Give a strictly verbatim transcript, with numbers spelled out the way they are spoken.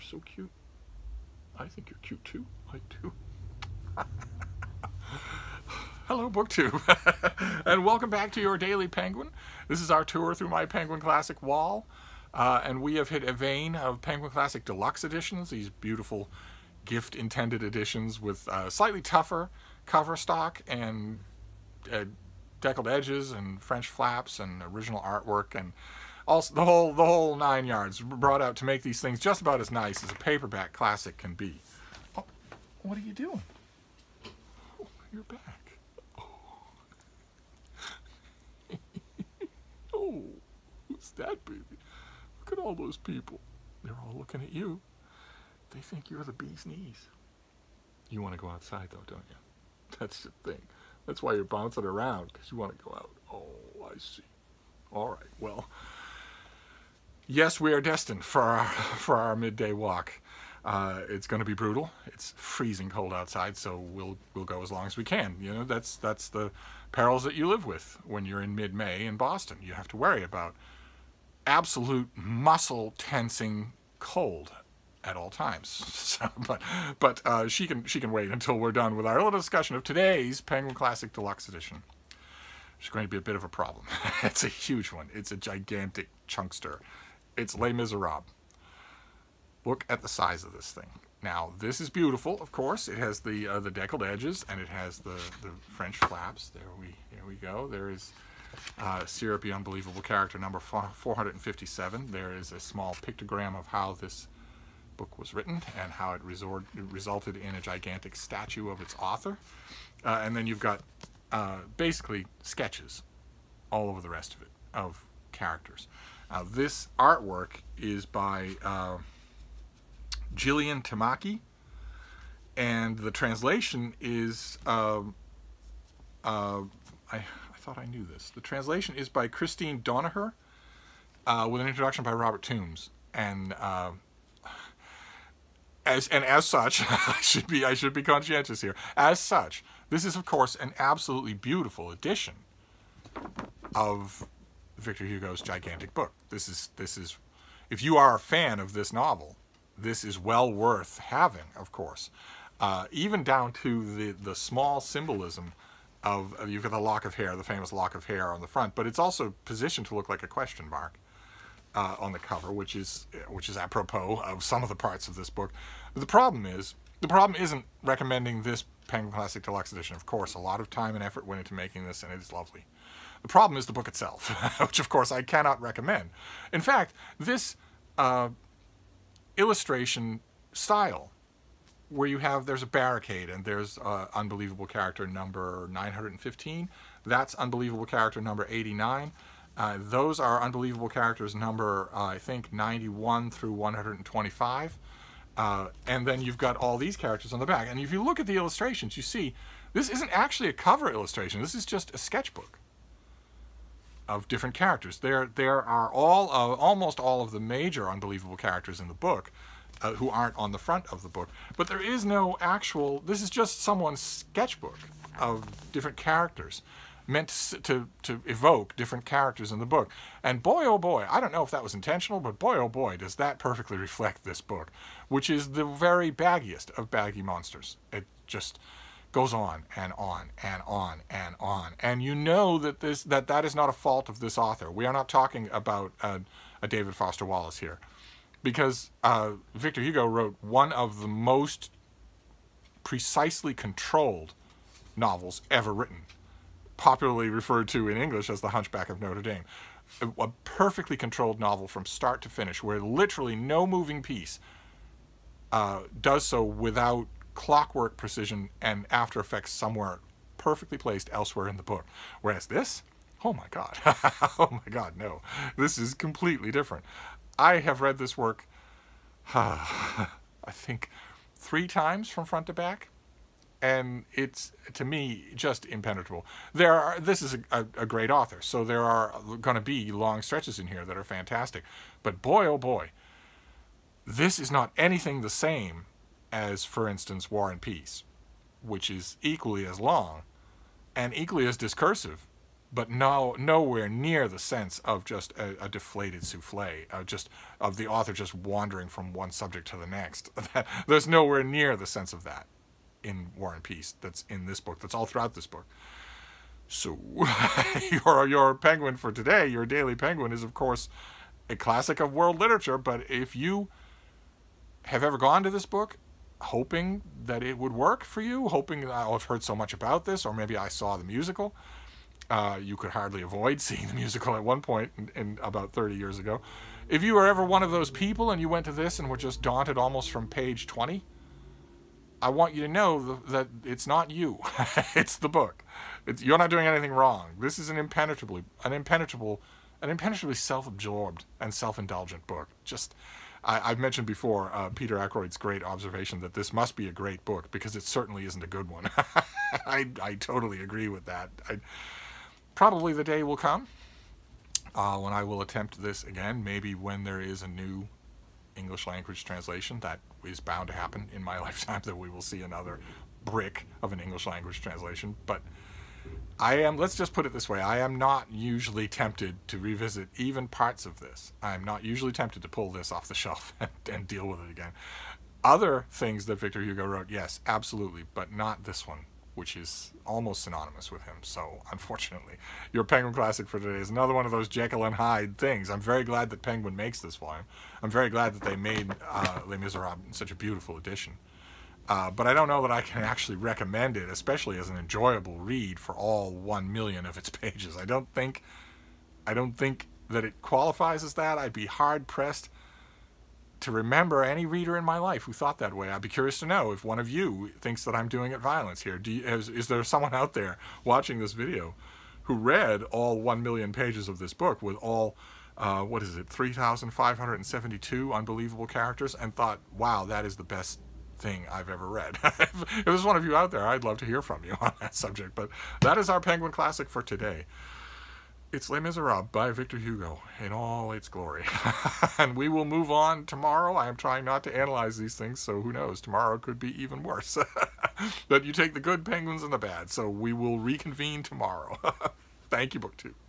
so cute. I think you're cute too. I do. Hello, BookTube, and welcome back to your Daily Penguin. This is our tour through my Penguin Classic wall, uh, and we have hit a vein of Penguin Classic Deluxe editions, these beautiful gift-intended editions with uh, slightly tougher cover stock and uh, deckled edges and French flaps and original artwork and also the whole the whole nine yards, brought out to make these things just about as nice as a paperback classic can be. Oh, what are you doing? Oh, you're back. Oh, oh, who's that baby? Look at all those people. They're all looking at you. They think you're the bee's knees. You want to go outside though, don't you? That's the thing. That's why you're bouncing around, because you want to go out. Oh, I see. All right, well, yes, we are destined for our, for our midday walk. Uh, it's going to be brutal. It's freezing cold outside, so we'll we'll go as long as we can. You know, that's that's the perils that you live with when you're in mid-May in Boston. You have to worry about absolute muscle tensing cold at all times. So, but but uh, she can she can wait until we're done with our little discussion of today's Penguin Classic Deluxe Edition. It's going to be a bit of a problem. It's a huge one. It's a gigantic chunkster. It's Les Miserables. Look at the size of this thing. Now, this is beautiful, of course. It has the uh, the deckled edges, and it has the, the French flaps. There we, there we go. There is uh, Syrupy Unbelievable Character number four hundred fifty-seven. There is a small pictogram of how this book was written and how it resort, resulted in a gigantic statue of its author. Uh, and then you've got uh, basically sketches all over the rest of it, of characters. Now, this artwork is by uh, Gillian Tamaki, and the translation is, uh, uh, I, I thought I knew this, the translation is by Christine Donaher, uh, with an introduction by Robert Toombs. And uh, As, and as such, I should be I should be conscientious here. As such, this is of course an absolutely beautiful edition of Victor Hugo's gigantic book. This is this is, if you are a fan of this novel, this is well worth having. Of course, uh, even down to the the small symbolism of uh, you've got the lock of hair, the famous lock of hair on the front, but it's also positioned to look like a question mark Uh, on the cover, which is which is apropos of some of the parts of this book. But the problem is, the problem isn't recommending this Penguin Classic Deluxe Edition. Of course, a lot of time and effort went into making this, and it is lovely. The problem is the book itself, which of course I cannot recommend. In fact, this uh, illustration style, where you have, there's a barricade, and there's uh, Unbelievable Character number nine hundred fifteen, that's Unbelievable Character number eighty-nine, Uh, those are Unbelievable Characters number, uh, I think, ninety-one through one hundred twenty-five. Uh, and then you've got all these characters on the back. And if you look at the illustrations, you see this isn't actually a cover illustration. This is just a sketchbook of different characters. There, there are all, uh, almost all of the major Unbelievable Characters in the book uh, who aren't on the front of the book. But there is no actual, this is just someone's sketchbook of different characters, meant to, to evoke different characters in the book. And boy, oh boy, I don't know if that was intentional, but boy, oh boy, does that perfectly reflect this book, which is the very baggiest of baggy monsters. It just goes on and on and on and on. And you know that this that, that is not a fault of this author. We are not talking about uh, a David Foster Wallace here, because uh, Victor Hugo wrote one of the most precisely controlled novels ever written, popularly referred to in English as The Hunchback of Notre Dame. A, a perfectly controlled novel from start to finish, where literally no moving piece uh, does so without clockwork precision and After Effects somewhere perfectly placed elsewhere in the book. Whereas this, oh my God, oh my God, no. This is completely different. I have read this work, I think, three times from front to back. And it's, to me, just impenetrable. There are, this is a, a, a great author, so there are going to be long stretches in here that are fantastic. But boy, oh boy, this is not anything the same as, for instance, War and Peace, which is equally as long and equally as discursive but no, nowhere near the sense of just a, a deflated souffle, uh, just of the author just wandering from one subject to the next. There's nowhere near the sense of that in War and Peace that's in this book, that's all throughout this book. So your, your Penguin for today, your Daily Penguin, is of course a classic of world literature, but if you have ever gone to this book hoping that it would work for you, hoping that, oh, I've heard so much about this, or maybe I saw the musical, uh, you could hardly avoid seeing the musical at one point in, in about thirty years ago. If you were ever one of those people and you went to this and were just daunted almost from page twenty, I want you to know that it's not you. It's the book. It's, you're not doing anything wrong. This is an impenetrably, an impenetrable, an impenetrably self-absorbed and self-indulgent book. Just, I, I've mentioned before uh, Peter Ackroyd's great observation that this must be a great book because it certainly isn't a good one. I, I totally agree with that. I, probably the day will come uh, when I will attempt this again. Maybe when there is a new English language translation. That is bound to happen in my lifetime, that we will see another brick of an English language translation. But I am, let's just put it this way, I am not usually tempted to revisit even parts of this. I am not usually tempted to pull this off the shelf and, and deal with it again. Other things that Victor Hugo wrote, yes, absolutely, but not this one, which is almost synonymous with him. So, unfortunately, your Penguin Classic for today is another one of those Jekyll and Hyde things. I'm very glad that Penguin makes this volume. I'm very glad that they made uh, Les Miserables in such a beautiful edition. Uh, but I don't know that I can actually recommend it, especially as an enjoyable read for all one million of its pages. I don't think, I don't think that it qualifies as that. I'd be hard-pressed to remember any reader in my life who thought that way. I'd be curious to know if one of you thinks that I'm doing it violence here. Do you, is, is there someone out there watching this video who read all one million pages of this book with all, uh, what is it, three thousand five hundred seventy-two unbelievable characters and thought, wow, that is the best thing I've ever read? If, if there's one of you out there, I'd love to hear from you on that subject. But that is our Penguin Classic for today. It's Les Miserables by Victor Hugo in all its glory. And we will move on tomorrow. I am trying not to analyze these things, so who knows? Tomorrow could be even worse. But you take the good penguins and the bad, so we will reconvene tomorrow. Thank you, BookTube.